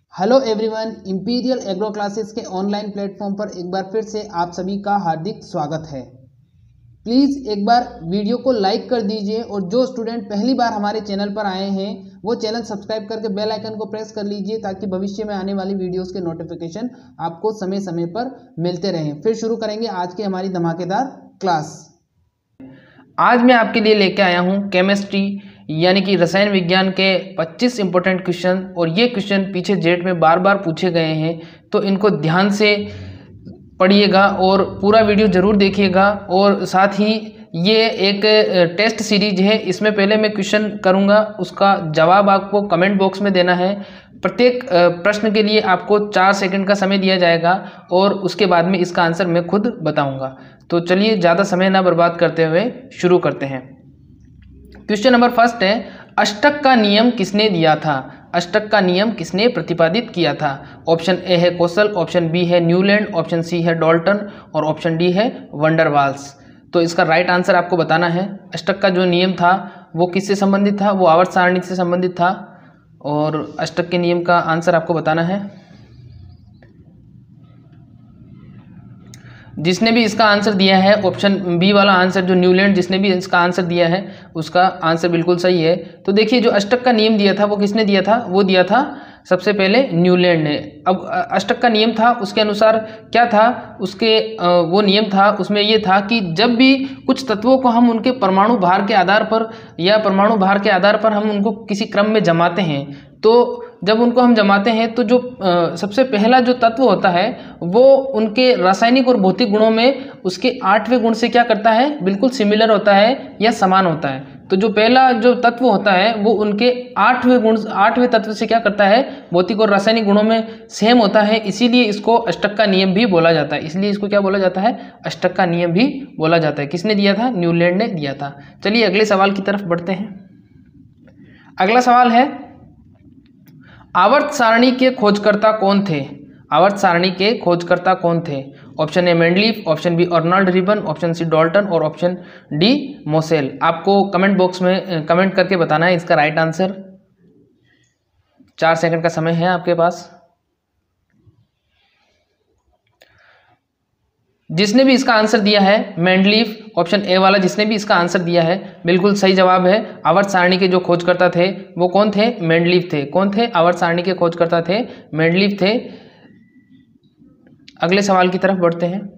Hello everyone, imperial agro classes के online platform पर एक बार फिर से आप सभी का हार्दिक स्वागत है। प्लीज़ एक बार वीडियो को लाइक कर दीजिए और जो स्टूडेंट पहली बार हमारे चैनल पर आए हैं वो चैनल सब्सक्राइब करके बेल आइकन को प्रेस कर लीजिए ताकि भविष्य में आने वाली वीडियोस के नोटिफिकेशन आपको समय समय पर मिलते रहें। फिर शुरू करेंगे आज की हमारी धमाकेदार क्लास। आज मैं आपके लिए लेके आया हूँ केमिस्ट्री यानी कि रसायन विज्ञान के 25 इंपॉर्टेंट क्वेश्चन, और ये क्वेश्चन पीछे जेट में बार बार पूछे गए हैं, तो इनको ध्यान से पढ़िएगा और पूरा वीडियो ज़रूर देखिएगा। और साथ ही ये एक टेस्ट सीरीज है, इसमें पहले मैं क्वेश्चन करूँगा, उसका जवाब आपको कमेंट बॉक्स में देना है। प्रत्येक प्रश्न के लिए आपको 4 सेकंड का समय दिया जाएगा और उसके बाद में इसका आंसर मैं खुद बताऊँगा। तो चलिए ज़्यादा समय ना बर्बाद करते हुए शुरू करते हैं। क्वेश्चन नंबर फर्स्ट है, अष्टक का नियम किसने दिया था? अष्टक का नियम किसने प्रतिपादित किया था? ऑप्शन ए है कोसल, ऑप्शन बी है न्यूलैंड, ऑप्शन सी है डॉल्टन और ऑप्शन डी है वंडरवाल्स। तो इसका राइट आंसर आपको बताना है। अष्टक का जो नियम था वो किससे संबंधित था? वो आवर्त सारणी से संबंधित था और अष्टक के नियम का आंसर आपको बताना है। जिसने भी इसका आंसर दिया है ऑप्शन बी वाला आंसर जो न्यूलैंड, जिसने भी इसका आंसर दिया है उसका आंसर बिल्कुल सही है। तो देखिए जो अष्टक का नियम दिया था वो किसने दिया था? वो दिया था सबसे पहले न्यूलैंड ने। अब अष्टक का नियम था, उसके अनुसार क्या था, उसके वो नियम था, उसमें ये था कि जब भी कुछ तत्वों को हम उनके परमाणु भार के आधार पर या परमाणु भार के आधार पर हम उनको किसी क्रम में जमाते हैं, तो जब उनको हम जमाते हैं तो जो सबसे पहला जो तत्व होता है वो उनके रासायनिक और भौतिक गुणों में उसके 8वें गुण से क्या करता है? बिल्कुल सिमिलर होता है या समान होता है। तो जो पहला जो तत्व होता है वो उनके 8वें तत्व से क्या करता है? भौतिक और रासायनिक गुणों में सेम होता है, इसीलिए इसको अष्टक का नियम भी बोला जाता है। इसलिए इसको क्या बोला जाता है? अष्टक का नियम भी बोला जाता है। किसने दिया था? न्यूलैंड ने दिया था। चलिए अगले सवाल की तरफ बढ़ते हैं। अगला सवाल है, आवर्त सारणी के खोजकर्ता कौन थे? आवर्त सारणी के खोजकर्ता कौन थे? Option A Mendeleev, option B Arnold Ribbon, option C Dalton और ऑप्शन डी मोसेल। आपको कमेंट बॉक्स में कमेंट करके बताना है इसका राइट आंसर। 4 सेकंड का समय है आपके पास। जिसने भी इसका आंसर दिया है मेंडलीफ, ऑप्शन ए वाला जिसने भी इसका आंसर दिया है बिल्कुल सही जवाब है। आवर्त सारणी के जो खोजकर्ता थे वो कौन थे? मेंडलीफ थे। कौन थे? आवर्त सारणी के खोजकर्ता थे मेंडलीफ थे। अगले सवाल की तरफ बढ़ते हैं।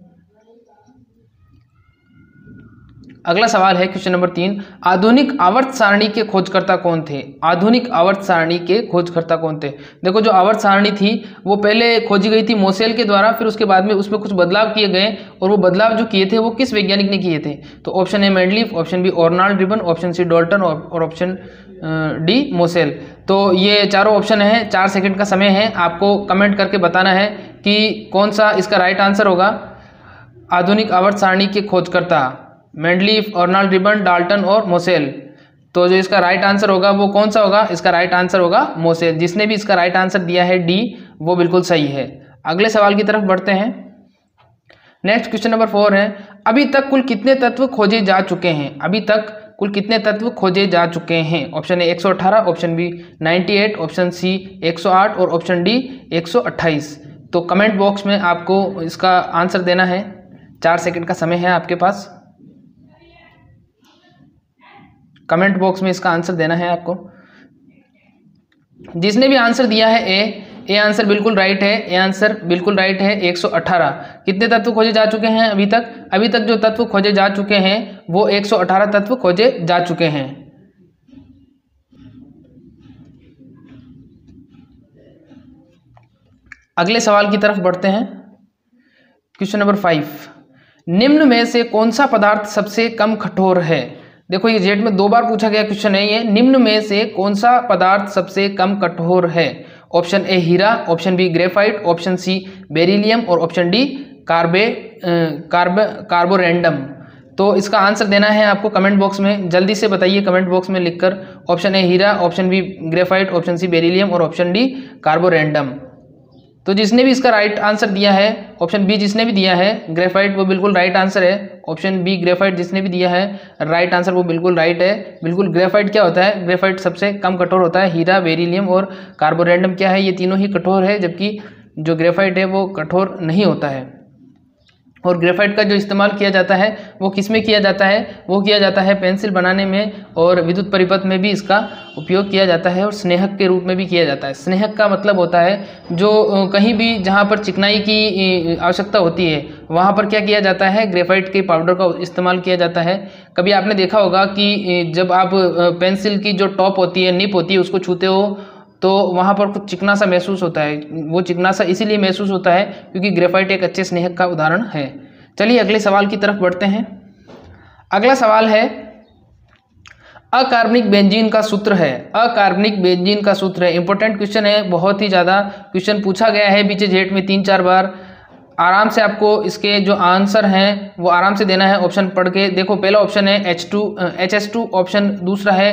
अगला सवाल है क्वेश्चन नंबर 3, आधुनिक आवर्त सारणी के खोजकर्ता कौन थे? आधुनिक आवर्त सारणी के खोजकर्ता कौन थे? देखो जो आवर्त सारणी थी वो पहले खोजी गई थी मोसेल के द्वारा, फिर उसके बाद में उसमें कुछ बदलाव किए गए, और वो बदलाव जो किए थे वो किस वैज्ञानिक ने किए थे? तो option A Mendeleev, option B Arnold Ribbon, option C Dalton और ऑप्शन डी मोसेल। तो ये चारों ऑप्शन है। 4 सेकंड का समय है, आपको कमेंट करके बताना है कि कौन सा इसका राइट आंसर होगा। आधुनिक आवर्त सारणी के खोजकर्ता मेंडलीफ, अर्नोल्ड रिबन, डाल्टन और मोसेल। तो जो इसका राइट आंसर होगा वो कौन सा होगा? इसका राइट आंसर होगा मोसेल। जिसने भी इसका राइट आंसर दिया है डी, वो बिल्कुल सही है। अगले सवाल की तरफ बढ़ते हैं। नेक्स्ट क्वेश्चन नंबर 4 है, अभी तक कुल कितने तत्व खोजे जा चुके हैं? अभी तक कुल कितने तत्व खोजे जा चुके हैं? Option A 118, option B 98, option C 108 और ऑप्शन डी 128। तो कमेंट बॉक्स में आपको इसका आंसर देना है। 4 सेकंड का समय है आपके पास। कमेंट बॉक्स में इसका आंसर देना है आपको। जिसने भी आंसर दिया है ए आंसर बिल्कुल राइट है। ए आंसर बिल्कुल राइट है। 118 कितने तत्व खोजे जा चुके हैं अभी तक? अभी तक जो तत्व खोजे जा चुके हैं वो 118 तत्व खोजे जा चुके हैं। अगले सवाल की तरफ बढ़ते हैं। क्वेश्चन नंबर 5, निम्न में से कौन सा पदार्थ सबसे कम कठोर है? देखो ये जेट में 2 बार पूछा गया क्वेश्चन है ये। निम्न में से कौन सा पदार्थ सबसे कम कठोर है? ऑप्शन ए हीरा, option B graphite, option C beryllium और ऑप्शन डी कार्बोरेंडम। तो इसका आंसर देना है आपको कमेंट बॉक्स में। जल्दी से बताइए कमेंट बॉक्स में लिखकर। ऑप्शन ए हीरा, option B graphite, option C beryllium और ऑप्शन डी कार्बोरेंडम। तो जिसने भी इसका राइट आंसर दिया है, ऑप्शन बी जिसने भी दिया है ग्रेफाइट, वो बिल्कुल राइट आंसर है। ऑप्शन बी ग्रेफाइट जिसने भी दिया है राइट आंसर, वो बिल्कुल राइट है। बिल्कुल ग्रेफाइट क्या होता है? ग्रेफाइट सबसे कम कठोर होता है। हीरा, बेरिलियम और कार्बोरेंडम क्या है? ये तीनों ही कठोर है, जबकि जो ग्रेफाइट है वो कठोर नहीं होता है। और ग्रेफाइट का जो इस्तेमाल किया जाता है वो किस में किया जाता है? वो किया जाता है पेंसिल बनाने में, और विद्युत परिपथ में भी इसका उपयोग किया जाता है, और स्नेहक के रूप में भी किया जाता है। स्नेहक का मतलब होता है जो कहीं भी जहाँ पर चिकनाई की आवश्यकता होती है वहाँ पर क्या किया जाता है? ग्रेफाइट के पाउडर का इस्तेमाल किया जाता है। कभी आपने देखा होगा कि जब आप पेंसिल की जो टॉप होती है, निप होती है, उसको छूते हो तो वहाँ पर कुछ चिकना सा महसूस होता है। वो चिकना सा इसीलिए महसूस होता है क्योंकि ग्रेफाइट एक अच्छे स्नेहक का उदाहरण है। चलिए अगले सवाल की तरफ बढ़ते हैं। अगला सवाल है, अकार्बनिक बेंजीन का सूत्र है। अकार्बनिक बेंजीन का सूत्र है। इंपॉर्टेंट क्वेश्चन है, बहुत ही ज़्यादा क्वेश्चन पूछा गया है बीचे जेट में 3-4 बार। आराम से आपको इसके जो आंसर हैं वो आराम से देना है। ऑप्शन पढ़ के देखो। पहला ऑप्शन है HS2, ऑप्शन दूसरा है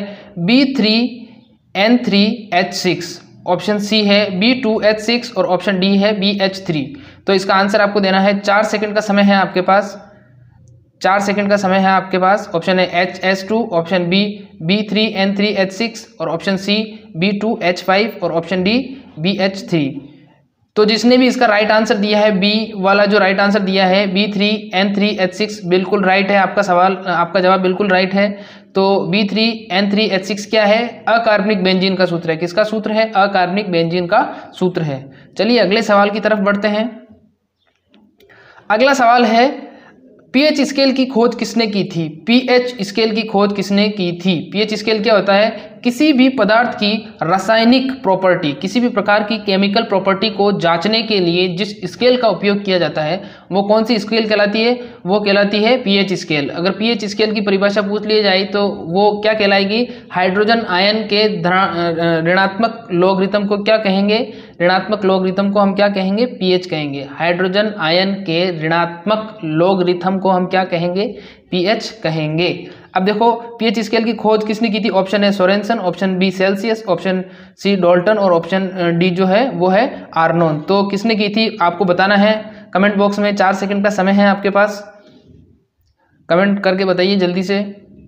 B3N3H6, ऑप्शन सी है B2H6 और ऑप्शन डी है BH3। तो इसका आंसर आपको देना है। 4 सेकंड का समय है आपके पास, 4 सेकंड का समय है आपके पास। ऑप्शन है HS2, ऑप्शन बी B3N3H6 और ऑप्शन सी B2H5 और ऑप्शन डी BH3। तो जिसने भी इसका राइट आंसर दिया है, बी वाला जो राइट आंसर दिया है B3N3H6 बिल्कुल राइट है। आपका सवाल, आपका जवाब बिल्कुल राइट है। तो B3N3H6 क्या है? अकार्बनिक बेंजीन का सूत्र है। किसका सूत्र है? अकार्बनिक बेंजीन का सूत्र है। चलिए अगले सवाल की तरफ बढ़ते हैं। अगला सवाल है, पीएच स्केल की खोज किसने की थी? पीएच स्केल की खोज किसने की थी? पीएच स्केल क्या होता है? किसी भी पदार्थ की रासायनिक प्रॉपर्टी, किसी भी प्रकार की केमिकल प्रॉपर्टी को जांचने के लिए जिस स्केल का उपयोग किया जाता है वो कौन सी स्केल कहलाती है? वो कहलाती है पीएच स्केल। अगर पीएच स्केल की परिभाषा पूछ ली जाए तो वो क्या कहलाएगी? हाइड्रोजन आयन के ऋणात्मक लॉगरिथम को क्या कहेंगे? ऋणात्मक लॉगरिथम को हम क्या कहेंगे? पीएच कहेंगे। हाइड्रोजन आयन के ऋणात्मक लॉगरिथम को हम क्या कहेंगे? पीएच कहेंगे। अब देखो पीएच स्केल की खोज किसने की थी? ऑप्शन है Sorensen, option B Celsius, option C Dalton और ऑप्शन डी जो है वो है आर्नोन। तो किसने की थी आपको बताना है कमेंट बॉक्स में। 4 सेकंड का समय है आपके पास, कमेंट करके बताइए जल्दी से।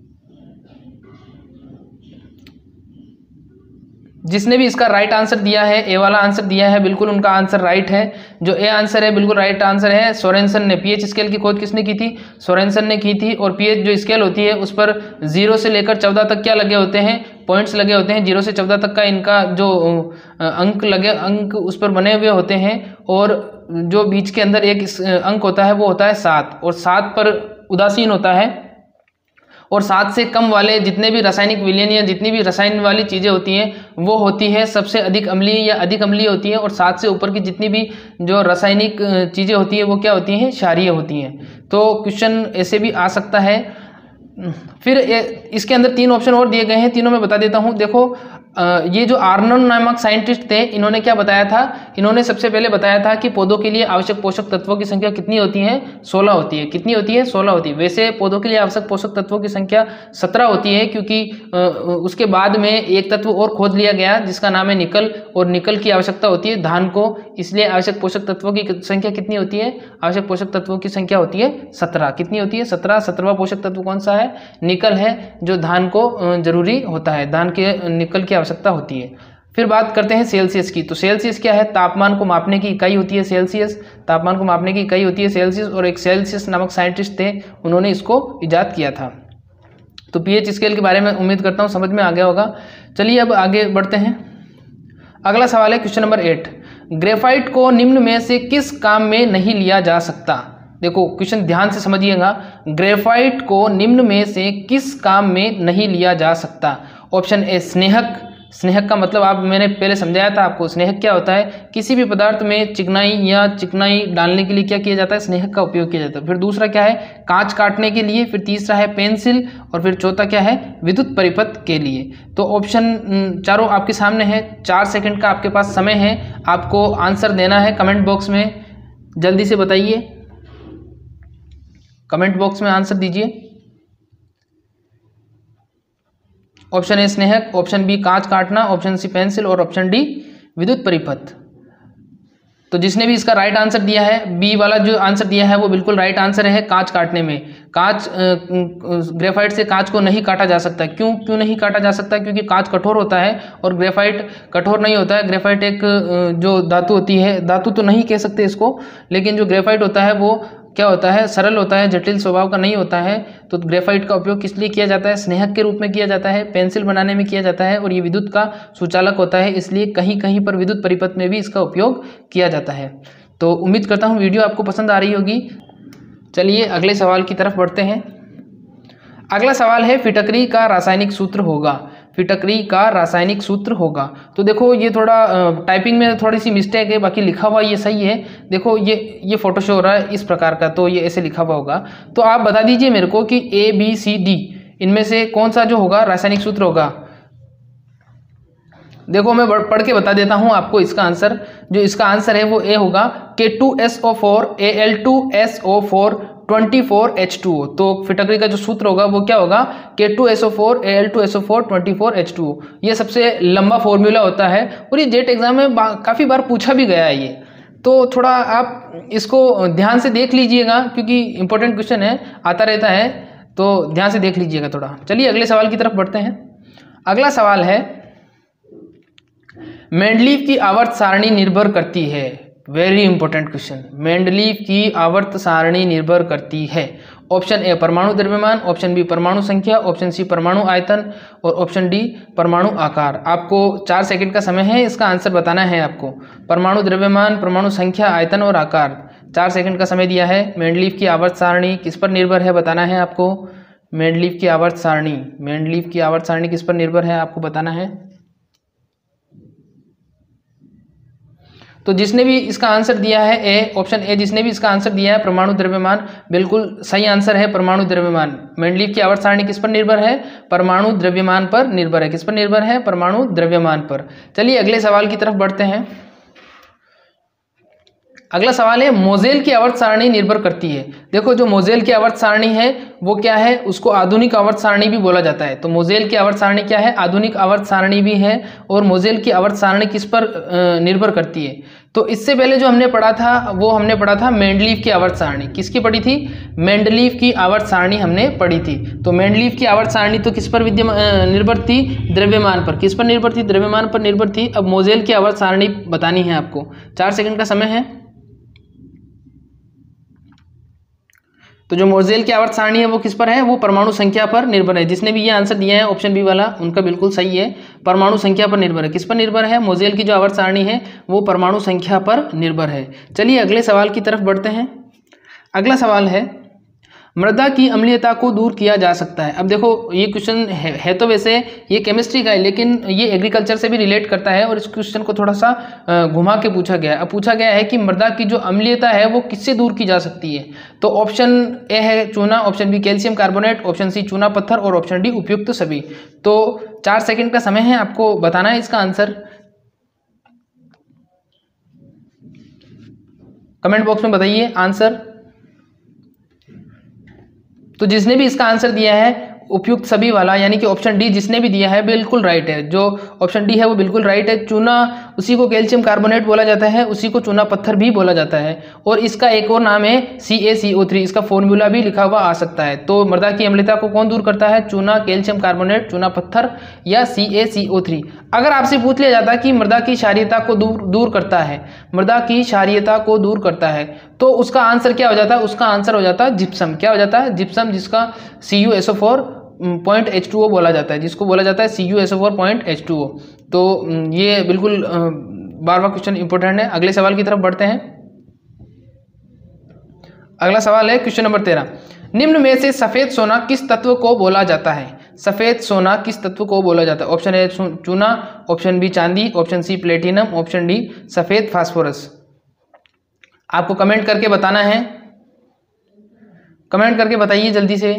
जिसने भी इसका राइट आंसर दिया है, ए वाला आंसर दिया है, बिल्कुल उनका आंसर राइट है। जो ए आंसर है बिल्कुल राइट आंसर है। सोरेनसन ने पीएच स्केल की खोज किसने की थी? सोरेनसन ने की थी। और पीएच जो स्केल होती है उस पर 0 से लेकर 14 तक क्या लगे होते हैं? पॉइंट्स लगे होते हैं। 0 से 14 तक का इनका जो अंक उस पर बने हुए होते हैं। और जो बीच के अंदर एक अंक होता है वो होता है 7, और 7 पर उदासीन होता है। और 7 से कम वाले जितने भी रासायनिक विलयन या जितनी भी रसायन वाली चीज़ें होती हैं वो होती है सबसे अधिक अम्लीय या अधिक अम्लीय होती है। और 7 से ऊपर की जितनी भी जो रासायनिक चीज़ें होती हैं वो क्या होती हैं? क्षारीय होती हैं। तो क्वेश्चन ऐसे भी आ सकता है। फिर इसके अंदर 3 ऑप्शन और दिए गए हैं, तीनों में बता देता हूँ। देखो ये जो आर्नोन नामक साइंटिस्ट थे, इन्होंने क्या बताया था? इन्होंने सबसे पहले बताया था कि पौधों के लिए आवश्यक पोषक तत्वों की संख्या कितनी होती है? 16 होती है। कितनी होती है? 16 होती है। वैसे पौधों के लिए आवश्यक पोषक तत्वों की संख्या 17 होती है, क्योंकि उसके बाद में एक तत्व और खोज लिया गया जिसका नाम है निकल, और निकल की आवश्यकता होती है धान को। इसलिए आवश्यक पोषक तत्वों की संख्या कितनी होती है? आवश्यक पोषक तत्वों की संख्या होती है 17। कितनी होती है? 17। 17वां पोषक तत्व कौन सा है? निकल है, जो धान को जरूरी होता है, धान के निकल की आवश्यकता होती है। फिर बात करते हैं सेल्सियस की। तो सेल्सियस क्या है? तापमान को मापने की इकाई होती है सेल्सियस। तापमान को मापने की इकाई होती है सेल्सियस। और एक सेल्सियस नामक साइंटिस्ट थे, उन्होंने इसको इजाद किया था। तो पीएच स्केल के बारे में उम्मीद करता हूँ समझ में आ गया होगा। चलिए अब आगे बढ़ते हैं। अगला सवाल है क्वेश्चन नंबर 8। ग्रेफाइट को निम्न में से किस काम में नहीं लिया जा सकता? देखो क्वेश्चन ध्यान से समझिएगा। ग्रेफाइट को निम्न में से किस काम में नहीं लिया जा सकता? ऑप्शन ए स्नेहक। स्नेहक का मतलब आप मैंने पहले समझाया था आपको। स्नेहक क्या होता है? किसी भी पदार्थ में चिकनाई डालने के लिए क्या किया जाता है? स्नेहक का उपयोग किया जाता है। फिर दूसरा क्या है? कांच काटने के लिए। फिर तीसरा है पेंसिल। और फिर चौथा क्या है? विद्युत परिपथ के लिए। तो ऑप्शन चारों आपके सामने है। 4 सेकंड का आपके पास समय है, आपको आंसर देना है। कमेंट बॉक्स में जल्दी से बताइए, कमेंट बॉक्स में आंसर दीजिए। ऑप्शन ए स्नेहक, ऑप्शन बी कांच काटना, ऑप्शन सी पेंसिल और ऑप्शन डी विद्युत परिपथ। तो जिसने भी इसका राइट आंसर दिया है, बी वाला जो आंसर दिया है वो बिल्कुल राइट आंसर है। कांच काटने में, कांच ग्रेफाइट से कांच को नहीं काटा जा सकता। क्यों नहीं काटा जा सकता? क्योंकि कांच कठोर होता है और ग्रेफाइट कठोर नहीं होता है। ग्रेफाइट एक जो धातु होती है, धातु तो नहीं कह सकते इसको, लेकिन जो ग्रेफाइट होता है वो क्या होता है, सरल होता है, जटिल स्वभाव का नहीं होता है। तो ग्रेफाइट का उपयोग किस लिए किया जाता है? स्नेहक के रूप में किया जाता है, पेंसिल बनाने में किया जाता है, और ये विद्युत का सुचालक होता है, इसलिए कहीं कहीं पर विद्युत परिपथ में भी इसका उपयोग किया जाता है। तो उम्मीद करता हूँ वीडियो आपको पसंद आ रही होगी। चलिए अगले सवाल की तरफ बढ़ते हैं। अगला सवाल है, फिटकरी का रासायनिक सूत्र होगा। फिटकरी का रासायनिक सूत्र होगा। तो देखो ये थोड़ा टाइपिंग में थोड़ी सी मिस्टेक है, बाकी लिखा हुआ ये सही है। देखो ये फोटो शो हो रहा है इस प्रकार का, तो ये ऐसे लिखा हुआ होगा। तो आप बता दीजिए मेरे को कि ए बी सी डी इनमें से कौन सा जो होगा रासायनिक सूत्र होगा। देखो मैं पढ़ के बता देता हूं आपको इसका आंसर। जो इसका आंसर है वो ए होगा, K2SO4 Al2SO4 24H2O। तो फिटकरी का जो सूत्र होगा वो क्या होगा? K2SO4 Al2SO4 24H2O। ये सबसे लंबा फॉर्मूला होता है और ये जेट एग्जाम में काफ़ी बार पूछा भी गया है ये। तो थोड़ा आप इसको ध्यान से देख लीजिएगा, क्योंकि इंपॉर्टेंट क्वेश्चन है, आता रहता है, तो ध्यान से देख लीजिएगा थोड़ा। चलिए अगले सवाल की तरफ बढ़ते हैं। अगला सवाल है, मेंडलीव की आवर्त सारणी निर्भर करती है। Very important question. मेंडलीव की आवर्त सारणी निर्भर करती है। ऑप्शन ए परमाणु द्रव्यमान, ऑप्शन बी परमाणु संख्या, ऑप्शन सी परमाणु आयतन, और ऑप्शन डी परमाणु आकार। आपको 4 सेकंड का समय है इसका आंसर बताना है आपको। परमाणु द्रव्यमान, परमाणु संख्या, आयतन और आकार। 4 सेकंड का समय दिया है। मेंडलीव की आवर्त सारणी किस पर निर्भर है बताना है आपको। मेंडलीव की आवर्त सारणी, मेंडलीव की आवर्त सारणी किस पर निर्भर है आपको बताना है। तो जिसने भी इसका आंसर दिया है ए, ऑप्शन ए, जिसने भी इसका आंसर दिया है परमाणु द्रव्यमान, बिल्कुल सही आंसर है परमाणु द्रव्यमान। मेंडलीव की आवर्त सारणी किस पर निर्भर है? परमाणु द्रव्यमान पर निर्भर है। किस पर निर्भर है? परमाणु द्रव्यमान पर। चलिए अगले सवाल की तरफ बढ़ते हैं। अगला सवाल है, मोजेल की आवर्त सारणी निर्भर करती है। देखो जो मोजेल की आवर्त सारणी है वो क्या है? उसको आधुनिक आवर्त सारणी भी बोला जाता है। तो मोजेल की आवर्त सारणी क्या है? आधुनिक आवर्त सारणी भी है। और मोजेल की आवर्त सारणी किस पर निर्भर करती है? तो इससे पहले जो हमने पढ़ा था वो हमने पढ़ा था मेंडलीव की आवर्त सारणी। किसकी पढ़ी थी? मेंडलीव की आवर्त सारणी हमने पढ़ी थी। तो मेंडलीव की आवर्त सारणी तो किस पर निर्भर थी? द्रव्यमान पर। किस पर निर्भर थी? द्रव्यमान पर निर्भर थी। अब मोजेल की आवर्त सारणी बतानी है आपको। 4 सेकंड का समय है। तो जो मोजेल की आवर्त सारणी है वो किस पर है? वो परमाणु संख्या पर निर्भर है। जिसने भी ये आंसर दिया है ऑप्शन बी वाला, उनका बिल्कुल सही है, परमाणु संख्या पर निर्भर है। किस पर निर्भर है? मोजेल की जो आवर्त सारणी है वो परमाणु संख्या पर निर्भर है। चलिए अगले सवाल की तरफ बढ़ते हैं। अगला सवाल है, मृदा की अम्लीयता को दूर किया जा सकता है। अब देखो ये क्वेश्चन है तो वैसे ये केमिस्ट्री का है, लेकिन ये एग्रीकल्चर से भी रिलेट करता है और इस क्वेश्चन को थोड़ा सा घुमा के पूछा गया है। अब पूछा गया है कि मृदा की जो अम्लीयता है वो किससे दूर की जा सकती है। तो ऑप्शन ए है चूना, option B calcium carbonate, option C चूना पत्थर, और ऑप्शन डी उपयुक्त सभी। तो 4 सेकंड का समय है, आपको बताना है इसका आंसर। कमेंट बॉक्स में बताइए आंसर। तो जिसने भी इसका आंसर दिया है उपयुक्त सभी वाला, यानी कि ऑप्शन डी जिसने भी दिया है बिल्कुल राइट है। जो ऑप्शन डी है वो बिल्कुल राइट है। चूना, उसी को कैल्शियम कार्बोनेट बोला जाता है, उसी को चूना पत्थर भी बोला जाता है, और इसका एक और नाम है CaCO3। इसका फॉर्मूला भी लिखा हुआ आ सकता है। तो मृदा की अम्लता को कौन दूर करता है? चूना, कैल्शियम कार्बोनेट, चूना पत्थर या CaCO3। अगर आपसे पूछ लिया जाता कि मृदा की क्षारीयता को दूर करता है, मृदा की क्षारीयता को दूर करता है, तो उसका आंसर क्या हो जाता है? उसका आंसर हो जाता है जिप्सम। क्या हो जाता है? जिप्सम, जिसका CuSO4.H2O बोला जाता है, जिसको बोला जाता है CuSO4.H2O। तो ये बिल्कुल बार बार क्वेश्चन इंपॉर्टेंट है। अगले सवाल की तरफ बढ़ते हैं। अगला सवाल है क्वेश्चन नंबर 13। निम्न में से सफेद सोना किस तत्व को बोला जाता है? सफेद सोना किस तत्व को बोला जाता है? ऑप्शन ए चूना, ऑप्शन बी चांदी, option C platinum, option D सफेद फास्फोरस। आपको कमेंट करके बताना है। कमेंट करके बताइए जल्दी से,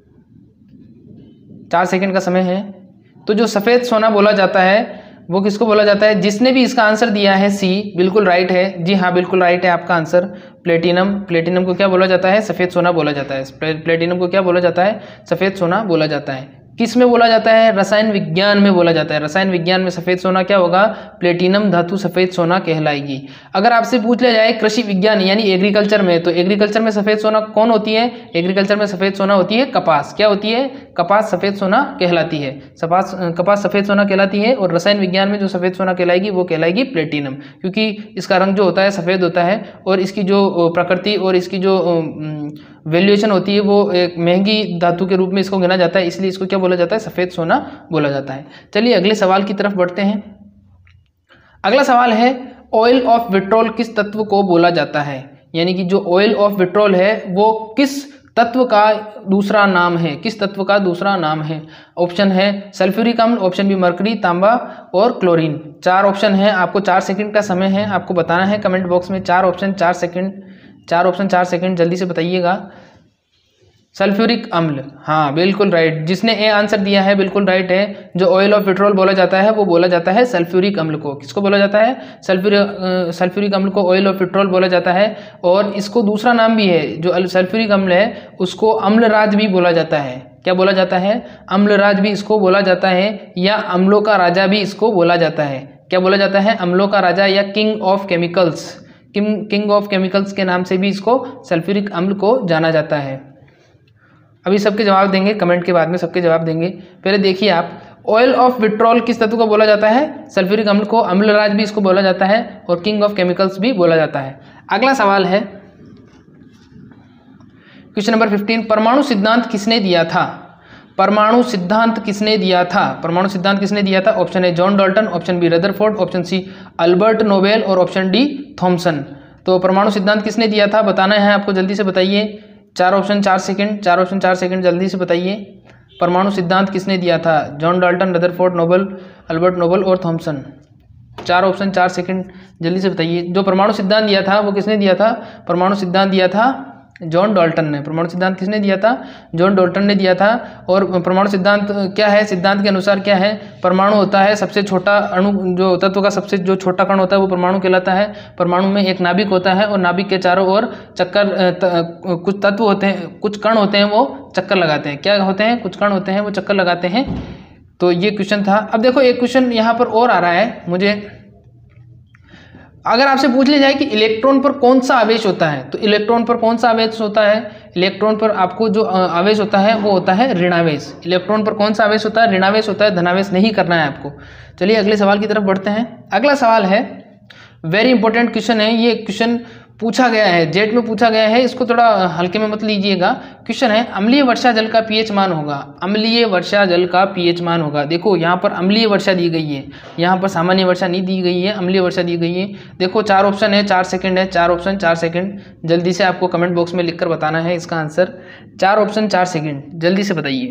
4 सेकंड का समय है। तो जो सफ़ेद सोना बोला जाता है वो किसको बोला जाता है? जिसने भी इसका आंसर दिया है सी, बिल्कुल राइट है। जी हाँ, बिल्कुल राइट है आपका आंसर। प्लेटिनम। प्लेटिनम को क्या बोला जाता है? सफ़ेद सोना बोला जाता है। प्लेटिनम को क्या बोला जाता है? सफ़ेद सोना बोला जाता है। किस में बोला जाता है? रसायन विज्ञान में बोला जाता है। रसायन विज्ञान में सफ़ेद सोना क्या होगा? प्लेटिनम धातु सफ़ेद सोना कहलाएगी। अगर आपसे पूछ लिया जाए कृषि विज्ञान यानी एग्रीकल्चर में, तो एग्रीकल्चर में सफ़ेद सोना कौन होती है? एग्रीकल्चर में सफ़ेद सोना होती है कपास। क्या होती है? कपास सफ़ेद सोना कहलाती है। कपास सफ़ेद सोना कहलाती है। और रसायन विज्ञान में जो सफ़ेद सोना कहलाएगी वो कहलाएगी प्लेटिनम, क्योंकि इसका रंग जो होता है सफ़ेद होता है और इसकी जो प्रकृति और इसकी जो वैल्यूएशन होती है वो एक महंगी धातु के रूप में इसको गिना जाता है, इसलिए इसको क्या बोला जाता है? सफ़ेद सोना बोला जाता है। चलिए अगले सवाल की तरफ बढ़ते हैं। अगला सवाल है ऑयल ऑफ विट्रोल किस तत्व को बोला जाता है? यानी कि जो ऑयल ऑफ विट्रोल है वो किस तत्व का दूसरा नाम है? किस तत्व का दूसरा नाम है? ऑप्शन है सल्फ्यूरिक अम्ल, ऑप्शन बी मरकरी, तांबा और क्लोरीन। 4 ऑप्शन है, आपको 4 सेकंड का समय है, आपको बताना है कमेंट बॉक्स में 4 ऑप्शन 4 सेकंड, 4 ऑप्शन 4 सेकंड, जल्दी से बताइएगा। सल्फ्यूरिक अम्ल, हाँ बिल्कुल राइट। जिसने ए आंसर दिया है बिल्कुल राइट है। जो ऑयल ऑफ पेट्रोल बोला जाता है वो बोला जाता है सल्फ्यूरिक अम्ल को। किसको बोला जाता है? सल्फ्यूरिक अम्ल को ऑयल ऑफ पेट्रोल बोला जाता है। और इसको दूसरा नाम भी है, जो सल्फ्यूरिक अम्ल है उसको अम्लराज भी बोला जाता है। क्या बोला जाता है? अम्लराज भी इसको बोला जाता है, या अम्लों का राजा भी इसको बोला जाता है। क्या बोला जाता है? अम्लों का राजा या king of chemicals, king of chemicals के नाम से भी इसको सल्फ्यूरिक अम्ल को जाना जाता है। अभी सबके जवाब देंगे, कमेंट के बाद में सबके जवाब देंगे। पहले देखिए आप, ऑयल ऑफ विट्रोल किस तत्व को बोला जाता है? सल्फ्यूरिक अम्ल को। अम्लराज भी इसको बोला जाता है और किंग ऑफ केमिकल्स भी बोला जाता है। अगला सवाल है क्वेश्चन नंबर 15, परमाणु सिद्धांत किसने दिया था? परमाणु सिद्धांत किसने दिया था? परमाणु सिद्धांत किसने दिया था? Option A John Dalton, option B Rutherford, option C Albert Nobel और ऑप्शन डी थॉमसन। तो परमाणु सिद्धांत किसने दिया था बताना है आपको, जल्दी से बताइए। 4 ऑप्शन 4 सेकंड, 4 ऑप्शन 4 सेकंड, जल्दी से बताइए। परमाणु सिद्धांत किसने दिया था? John Dalton, Rutherford, Nobel, Albert Nobel और थॉमसन। 4 ऑप्शन 4 सेकंड, जल्दी से बताइए। जो परमाणु सिद्धांत दिया था वो किसने दिया था? परमाणु सिद्धांत दिया था जॉन डाल्टन ने। परमाणु सिद्धांत किसने दिया था? जॉन डाल्टन ने दिया था। और परमाणु सिद्धांत क्या है? सिद्धांत के अनुसार क्या है? परमाणु होता है सबसे छोटा अणु, जो तत्व का सबसे जो छोटा कण होता है वो परमाणु कहलाता है। परमाणु में एक नाभिक होता है और नाभिक के चारों ओर चक्कर, कुछ तत्व होते हैं, कुछ कण होते हैं वो चक्कर लगाते हैं। क्या होते हैं? कुछ कण होते हैं वो चक्कर लगाते हैं। तो ये क्वेश्चन था। अब देखो एक क्वेश्चन यहाँ पर और आ रहा है मुझे, अगर आपसे पूछ लिया जाए कि इलेक्ट्रॉन पर कौन सा आवेश होता है, तो इलेक्ट्रॉन पर कौन सा आवेश होता है? इलेक्ट्रॉन पर आपको जो आवेश होता है वो होता है ऋणावेश। इलेक्ट्रॉन पर कौन सा आवेश होता है? ऋणावेश होता है, धनावेश नहीं करना है आपको। चलिए अगले सवाल की तरफ बढ़ते हैं। अगला सवाल है, वेरी इंपॉर्टेंट क्वेश्चन है ये। क्वेश्चन पूछा गया है, जेट में पूछा गया है, इसको थोड़ा हल्के में मत लीजिएगा। क्वेश्चन है, अम्लीय वर्षा जल का पीएच मान होगा। अम्लीय वर्षा जल का पीएच मान होगा। देखो यहाँ पर अम्लीय वर्षा दी गई है, यहाँ पर सामान्य वर्षा नहीं दी गई है, अम्लीय वर्षा दी गई है। देखो 4 ऑप्शन है, 4 सेकंड है, 4 ऑप्शन 4 सेकंड, जल्दी से आपको कमेंट बॉक्स में लिखकर बताना है इसका आंसर। 4 ऑप्शन 4 सेकंड, जल्दी से बताइए।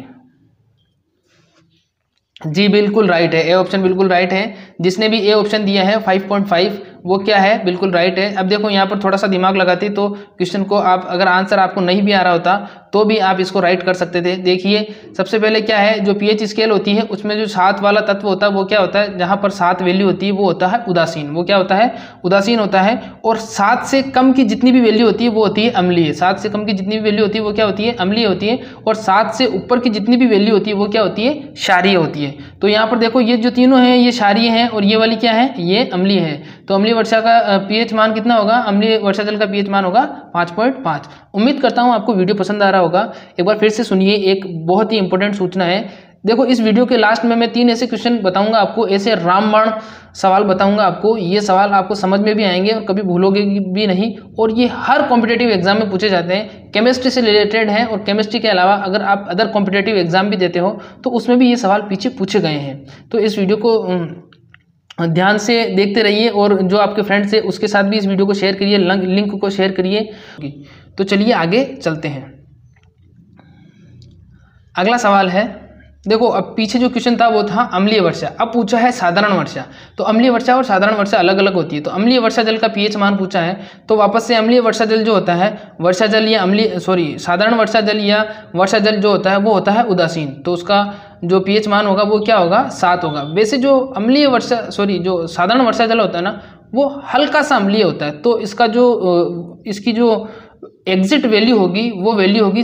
जी बिल्कुल राइट है, ए ऑप्शन बिल्कुल राइट है। जिसने भी ए ऑप्शन दिया है 5.5 वो क्या है? बिल्कुल राइट है। अब देखो यहाँ पर थोड़ा सा दिमाग लगाते तो क्वेश्चन को आप, अगर आंसर आपको नहीं भी आ रहा होता तो भी आप इसको राइट कर सकते थे। देखिए सबसे पहले क्या है, जो पीएच स्केल होती है उसमें जो 7 वाला तत्व होता है वो क्या होता है? जहाँ पर 7 वैल्यू होती है वो होता है उदासीन। वो क्या होता है? उदासीन होता है। और 7 से कम की जितनी भी वैल्यू होती है वो होती है अम्लीय। 7 से कम की जितनी भी वैल्यू होती है वो क्या होती है? अम्लीय होती है। और 7 से ऊपर की जितनी भी वैल्यू होती है वो क्या होती है? क्षारीय होती है। तो यहाँ पर देखो ये जो तीनों हैं ये क्षारीय हैं और ये वाली क्या है? ये अम्लीय है। तो अम्लीय वर्षा का पीएच मान कितना होगा? अम्लीय वर्षा जल का पीएच मान होगा 5.5। उम्मीद करता हूँ आपको वीडियो पसंद आ रहा होगा। एक बार फिर से सुनिए, एक बहुत ही इंपॉर्टेंट सूचना है। देखो इस वीडियो के लास्ट में मैं 3 ऐसे क्वेश्चन बताऊंगा आपको, ऐसे रामबाण सवाल बताऊंगा आपको। ये सवाल आपको समझ में भी आएंगे और कभी भूलोगे भी नहीं। और ये हर कॉम्पिटेटिव एग्जाम में पूछे जाते हैं, केमिस्ट्री से रिलेटेड हैं। और केमिस्ट्री के अलावा अगर आप अदर कॉम्पिटेटिव एग्जाम भी देते हो तो उसमें भी ये सवाल पीछे पूछे गए हैं। तो इस वीडियो को ध्यान से देखते रहिए और जो आपके फ्रेंड्स है उसके साथ भी इस वीडियो को शेयर करिए, लिंक को शेयर करिए। तो चलिए आगे चलते हैं। अगला सवाल है, देखो अब पीछे जो क्वेश्चन था वो था अम्लीय वर्षा, अब पूछा है साधारण वर्षा। तो अम्लीय वर्षा और साधारण वर्षा अलग अलग होती है। तो अम्लीय वर्षा जल का पीएच मान पूछा है, तो वापस से अम्लीय वर्षा जल जो होता है, वर्षा जल या साधारण वर्षा जल या वर्षा जल जो होता है वो होता है उदासीन। तो उसका जो पीएच मान होगा वो क्या होगा? 7 होगा। वैसे जो अम्लीय वर्षा जो साधारण वर्षा जल होता है ना वो हल्का सा अम्लीय होता है। तो इसका जो इसकी जो एग्जिट वैल्यू होगी वो वैल्यू होगी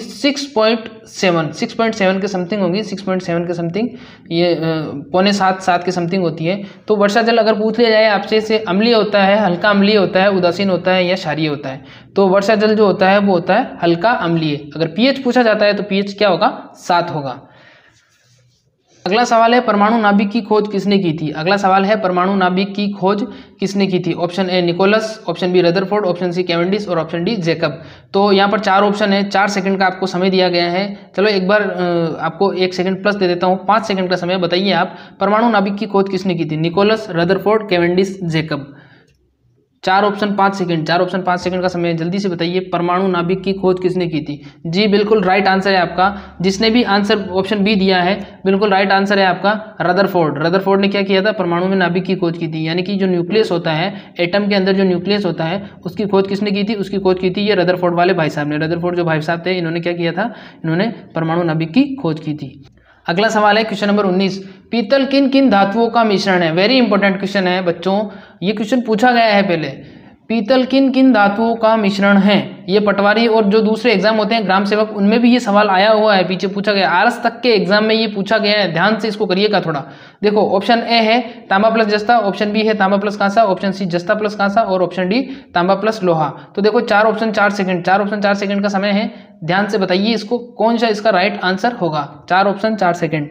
6.7 के समथिंग होगी, 6.7 के समथिंग, ये 6.75 के समथिंग होती है। तो वर्षा जल अगर पूछ लिया जाए आपसे से अम्लीय होता है, हल्का अम्लीय होता है, उदासीन होता है या क्षारीय होता है, तो वर्षा जल जो होता है वो होता है हल्का अम्लीय। अगर पीएच पूछा जाता है तो पीएच क्या होगा, 7 होगा। अगला सवाल है परमाणु नाभिक की खोज किसने की थी। अगला सवाल है परमाणु नाभिक की खोज किसने की थी। Option A Nicholas, option B Rutherford, option C Cavendish और ऑप्शन डी जैकब। तो यहाँ पर 4 ऑप्शन है, 4 सेकंड का आपको समय दिया गया है। चलो एक बार आपको 1 सेकंड प्लस दे देता हूँ, 5 सेकंड का समय। बताइए आप परमाणु नाभिक की खोज किसने की थी। Nicholas, Rutherford, Cavendish, Jacob. 4 option 5 second, 4 option 5 second का समय। जल्दी से बताइए परमाणु नाभिक की खोज किसने की थी। जी बिल्कुल राइट आंसर है आपका। जिसने भी आंसर ऑप्शन बी दिया है बिल्कुल राइट आंसर है आपका, रदरफोर्ड। रदरफोर्ड ने क्या किया था, परमाणु में नाभिक की खोज की थी। यानी कि जो न्यूक्लियस होता है, एटम के अंदर जो न्यूक्लियस होता है उसकी खोज किसने की थी, उसकी खोज की थी ये रदरफोर्ड वाले भाई साहब ने। रदरफोर्ड जो भाई साहब थे इन्होंने क्या किया था, इन्होंने परमाणु नाभिक की खोज की थी। अगला सवाल है क्वेश्चन नंबर 19, पीतल किन किन धातुओं का मिश्रण है। वेरी इंपॉर्टेंट क्वेश्चन है बच्चों, ये क्वेश्चन पूछा गया है पहले। पीतल किन किन धातुओं का मिश्रण है। ये पटवारी और जो दूसरे एग्जाम होते हैं ग्राम सेवक उनमें भी ये सवाल आया हुआ है, पीछे पूछा गया। आरएस तक के एग्जाम में ये पूछा गया है, ध्यान से इसको करिएगा थोड़ा। देखो ऑप्शन ए है तांबा प्लस जस्ता, ऑप्शन बी है तांबा प्लस कांसा, ऑप्शन सी जस्ता प्लस कांसा और ऑप्शन डी तांबा प्लस लोहा। तो देखो 4 ऑप्शन 4 सेकंड, 4 ऑप्शन 4 सेकंड का समय है। ध्यान से बताइए इसको कौन सा इसका राइट आंसर होगा। 4 ऑप्शन 4 सेकंड।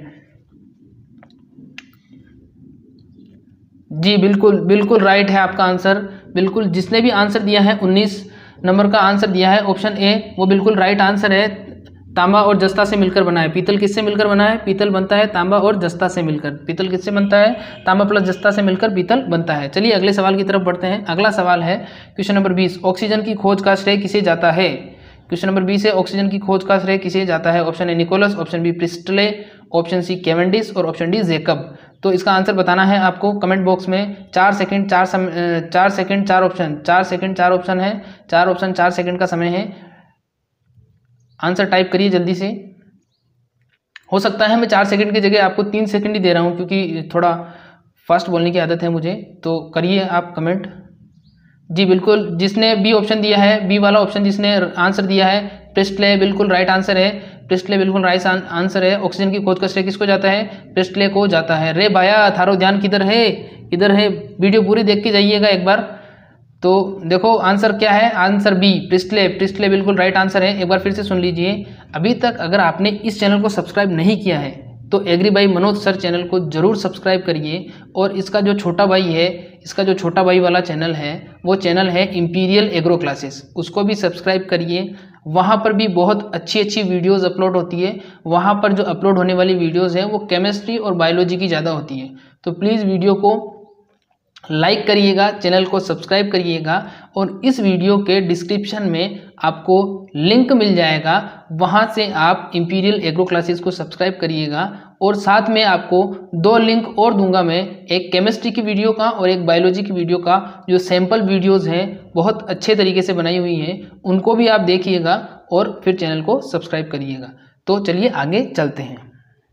जी बिल्कुल बिल्कुल राइट है आपका आंसर। बिल्कुल जिसने भी आंसर दिया है 19 नंबर का आंसर दिया है ऑप्शन ए, वो बिल्कुल राइट आंसर है। तांबा और जस्ता से मिलकर बना है। पीतल किससे मिलकर बना है, पीतल बनता है तांबा और जस्ता से मिलकर। पीतल किससे बनता है, तांबा प्लस जस्ता से मिलकर पीतल बनता है। चलिए अगले सवाल की तरफ बढ़ते हैं। अगला सवाल है क्वेश्चन नंबर 20, ऑक्सीजन की खोज का श्रेय किसे जाता है। क्वेश्चन नंबर 20 है ऑक्सीजन की खोज का श्रेय किसे जाता है। Option A Nicholas, option B Priestley, option C Cavendish और ऑप्शन डी जैकब। तो इसका आंसर बताना है आपको कमेंट बॉक्स में। 4 second 4 second 4 option, 4 second 4 option है, 4 ऑप्शन 4 सेकंड का समय है। आंसर टाइप करिए जल्दी से। हो सकता है मैं 4 सेकंड की जगह आपको 3 सेकंड ही दे रहा हूँ क्योंकि थोड़ा फास्ट बोलने की आदत है मुझे। तो करिए आप कमेंट। जी बिल्कुल जिसने बी ऑप्शन दिया है, बी वाला ऑप्शन जिसने आंसर दिया है प्रिस्टले, बिल्कुल राइट आंसर है। प्रिस्टले बिल्कुल राइट आंसर है। ऑक्सीजन की खोज का श्रेय किसको जाता है, प्रिस्टले को जाता है। रे भाया थारो ध्यान किधर है, किधर है, वीडियो पूरी देख के जाइएगा एक बार। तो देखो आंसर क्या है, आंसर बी प्रिस्टले। प्रिस्टले बिल्कुल राइट आंसर है। एक बार फिर से सुन लीजिए। अभी तक अगर आपने इस चैनल को सब्सक्राइब नहीं किया है तो agri by Manoj sir channel को जरूर सब्सक्राइब करिए। और इसका जो छोटा भाई है, इसका जो छोटा भाई वाला चैनल है वो चैनल है इंपीरियल एग्रो क्लासेस, उसको भी सब्सक्राइब करिए। वहाँ पर भी बहुत अच्छी अच्छी वीडियोस अपलोड होती है। वहाँ पर जो अपलोड होने वाली वीडियोस हैं वो केमिस्ट्री और बायोलॉजी की ज़्यादा होती है। तो प्लीज़ वीडियो को लाइक करिएगा, चैनल को सब्सक्राइब करिएगा। और इस वीडियो के डिस्क्रिप्शन में आपको लिंक मिल जाएगा, वहाँ से आप इंपीरियल एग्रो क्लासेस को सब्सक्राइब करिएगा। और साथ में आपको 2 लिंक और दूंगा मैं, एक केमिस्ट्री की वीडियो का और एक बायोलॉजी की वीडियो का। जो सैम्पल वीडियोस हैं बहुत अच्छे तरीके से बनाई हुई हैं, उनको भी आप देखिएगा और फिर चैनल को सब्सक्राइब करिएगा। तो चलिए आगे चलते हैं।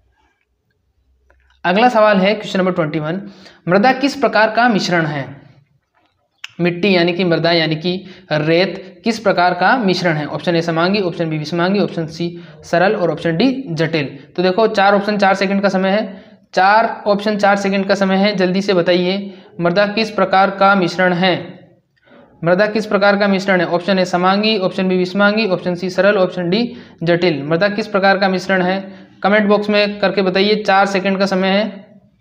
अगला सवाल है क्वेश्चन नंबर 21, मृदा किस प्रकार का मिश्रण है। मिट्टी यानी कि मृदा यानी कि रेत किस प्रकार का मिश्रण है। ऑप्शन ए समांगी, ऑप्शन बी विषमांगी, ऑप्शन सी सरल और ऑप्शन डी जटिल। तो देखो 4 ऑप्शन 4 सेकंड का समय है। 4 ऑप्शन 4 सेकंड का समय है। जल्दी से बताइए मृदा किस प्रकार का मिश्रण है। मृदा किस प्रकार का मिश्रण है। ऑप्शन ए समांगी, ऑप्शन बी विषमांगी, ऑप्शन सी सरल, ऑप्शन डी जटिल। मृदा किस प्रकार का मिश्रण है, कमेंट बॉक्स में करके बताइए। 4 सेकंड का समय है।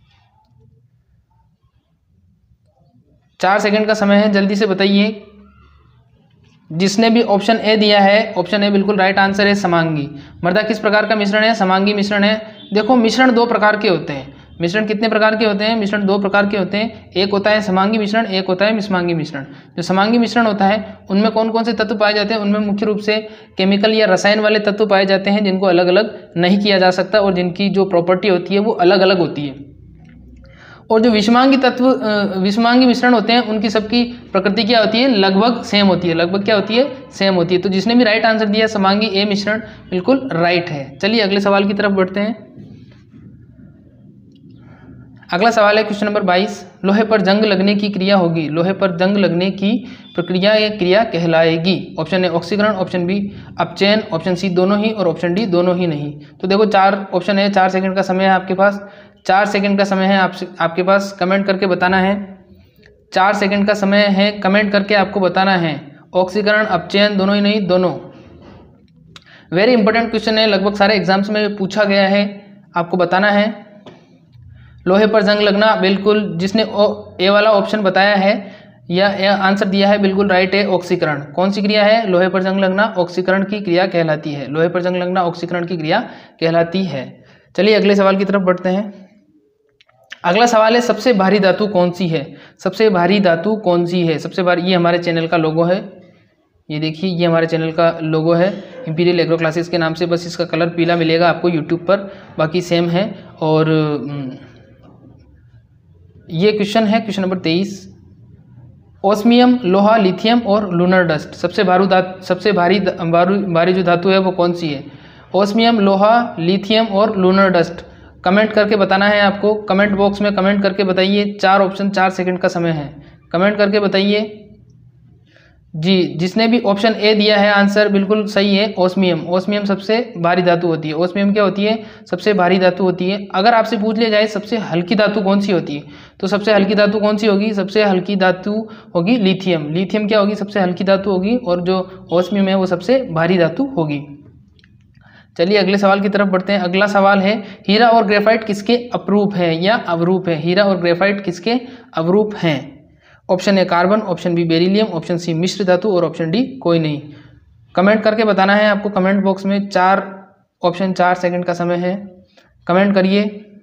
4 सेकंड का समय है, जल्दी से बताइए। जिसने भी ऑप्शन ए दिया है, ऑप्शन ए बिल्कुल राइट आंसर है, समांगी। मृदा किस प्रकार का मिश्रण है, समांगी मिश्रण है। देखो मिश्रण 2 प्रकार के होते हैं। मिश्रण कितने प्रकार के होते हैं, मिश्रण 2 प्रकार के होते हैं। एक होता है समांगी मिश्रण, एक होता है विषमांगी मिश्रण। जो समांगी मिश्रण होता है उनमें कौन कौन से तत्व पाए जाते हैं, उनमें मुख्य रूप से केमिकल या रसायन वाले तत्व पाए जाते हैं जिनको अलग अलग नहीं किया जा सकता और जिनकी जो प्रॉपर्टी होती है वो अलग अलग होती है। और जो विषमांगी तत्व विषमांगी मिश्रण होते हैं उनकी सबकी प्रकृति क्या होती है, लगभग सेम होती है। लगभग क्या होती है, सेम होती है। तो जिसने भी राइट आंसर दिया समांगी ए मिश्रण बिल्कुल राइट है। चलिए अगले सवाल की तरफ बढ़ते हैं। अगला सवाल है क्वेश्चन नंबर 22, लोहे पर जंग लगने की क्रिया होगी, लोहे पर जंग लगने की प्रक्रिया या क्रिया कहलाएगी। ऑप्शन ए ऑक्सीकरण, ऑप्शन बी अपचयन, ऑप्शन सी दोनों ही और ऑप्शन डी दोनों ही नहीं। तो देखो 4 ऑप्शन है, 4 सेकंड का समय है आपके पास, 4 सेकंड का समय है आपके पास, कमेंट करके बताना है। 4 सेकंड का समय है, कमेंट करके आपको बताना है ऑक्सीकरण, अपचयन, दोनों ही नहीं, दोनों। वेरी इंपॉर्टेंट क्वेश्चन है, लगभग सारे एग्जाम्स में पूछा गया है, आपको बताना है। लोहे पर जंग लगना, बिल्कुल जिसने ए वाला ऑप्शन बताया है या आंसर दिया है बिल्कुल राइट है, ऑक्सीकरण। कौन सी क्रिया है? लोहे पर जंग लगना ऑक्सीकरण की क्रिया कहलाती है, लोहे पर जंग लगना ऑक्सीकरण की क्रिया कहलाती है। चलिए अगले सवाल की तरफ बढ़ते हैं। अगला सवाल है सबसे भारी धातु कौन सी है? सबसे भारी धातु कौन सी है? सबसे भारी, ये हमारे चैनल का लोगो है, ये देखिए ये हमारे चैनल का लोगो है इंपीरियल एग्रो क्लासेस के नाम से, बस इसका कलर पीला मिलेगा आपको यूट्यूब पर, बाकी सेम है। और ये क्वेश्चन है क्वेश्चन नंबर 23, ओस्मियम, लोहा, लिथियम और लूनर डस्ट, सबसे भारी जो धातु है वो कौन सी है? ओस्मियम, लोहा, लिथियम और लूनर डस्ट। कमेंट करके बताना है आपको, कमेंट बॉक्स में कमेंट करके बताइए। 4 ऑप्शन, 4 सेकंड का समय है, कमेंट करके बताइए जी। जिसने भी ऑप्शन ए दिया है आंसर बिल्कुल सही है, ओस्मियम। ओस्मियम सबसे भारी धातु होती है। ओस्मियम क्या होती है? सबसे भारी धातु होती है। अगर आपसे पूछ लिया जाए सबसे हल्की धातु कौन सी होती है, तो सबसे हल्की धातु कौन सी होगी? सबसे हल्की धातु होगी लिथियम। लिथियम क्या होगी? सबसे हल्की धातु होगी, और जो ओस्मियम है वो सबसे भारी धातु होगी। चलिए अगले सवाल की तरफ बढ़ते हैं। अगला सवाल है हीरा और ग्रेफाइट किसके अपरूप है या अवरूप है? हीरा और ग्रेफाइट किसके अवरूप हैं? Option A carbon, option B beryllium, option C मिश्र धातु और ऑप्शन डी कोई नहीं। कमेंट करके बताना है आपको कमेंट बॉक्स में। 4 ऑप्शन, 4 सेकंड का समय है, कमेंट करिए,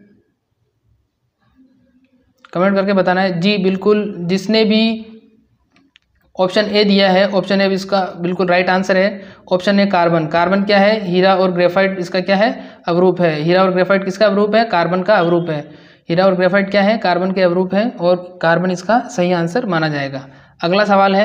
कमेंट करके बताना है जी। बिल्कुल जिसने भी ऑप्शन ए दिया है, ऑप्शन ए इसका बिल्कुल राइट आंसर है। Option A carbon. कार्बन क्या है? हीरा और ग्रेफाइट इसका क्या है? अवरूप है। हीरा और ग्रेफाइट किसका अवरूप है? कार्बन का अवरूप है। हीरा और ग्रेफाइट क्या है? कार्बन के अवरूप है, और कार्बन इसका सही आंसर माना जाएगा। अगला सवाल है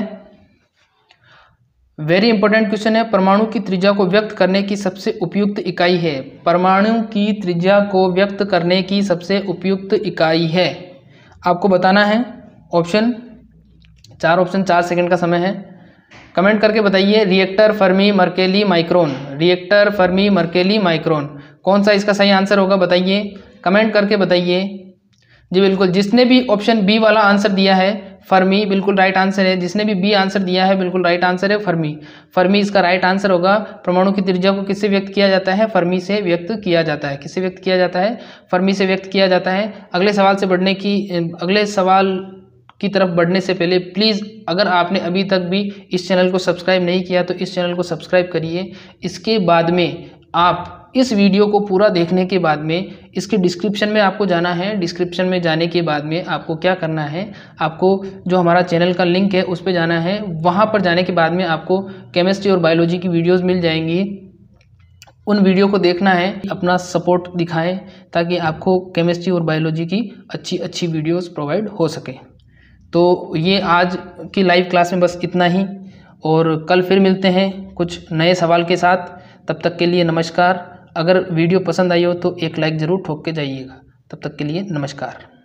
वेरी इंपॉर्टेंट क्वेश्चन है, परमाणु की त्रिज्या को व्यक्त करने की सबसे उपयुक्त इकाई है। परमाणु की त्रिज्या को व्यक्त करने की सबसे उपयुक्त इकाई है, आपको बताना है। ऑप्शन 4 सेकंड का समय है, कमेंट करके बताइए। Reactor, Fermi, Mercalli, micron. Reactor, Fermi, Mercalli, micron, कौन सा इसका सही आंसर होगा बताइए, कमेंट करके बताइए जी। बिल्कुल जिसने भी ऑप्शन बी वाला आंसर दिया है फर्मी, बिल्कुल राइट आंसर है। जिसने भी बी आंसर दिया है बिल्कुल राइट आंसर है फर्मी। फर्मी इसका राइट आंसर होगा। परमाणु की त्रिज्या को किससे व्यक्त किया जाता है? फर्मी से व्यक्त किया जाता है। किससे व्यक्त किया जाता है? फर्मी से व्यक्त किया जाता है। अगले सवाल की तरफ बढ़ने से पहले प्लीज़, अगर आपने अभी तक भी इस चैनल को सब्सक्राइब नहीं किया तो इस चैनल को सब्सक्राइब करिए। इसके बाद में आप इस वीडियो को पूरा देखने के बाद में इसके डिस्क्रिप्शन में आपको जाना है। डिस्क्रिप्शन में जाने के बाद में आपको क्या करना है, आपको जो हमारा चैनल का लिंक है उस पर जाना है। वहाँ पर जाने के बाद में आपको केमिस्ट्री और बायोलॉजी की वीडियोज़ मिल जाएंगी, उन वीडियो को देखना है। अपना सपोर्ट दिखाएं ताकि आपको केमिस्ट्री और बायोलॉजी की अच्छी वीडियोज़ प्रोवाइड हो सके। तो ये आज की लाइव क्लास में बस इतना ही, और कल फिर मिलते हैं कुछ नए सवाल के साथ। तब तक के लिए नमस्कार। अगर वीडियो पसंद आई हो तो एक लाइक ज़रूर ठोक के जाइएगा। तब तक के लिए नमस्कार।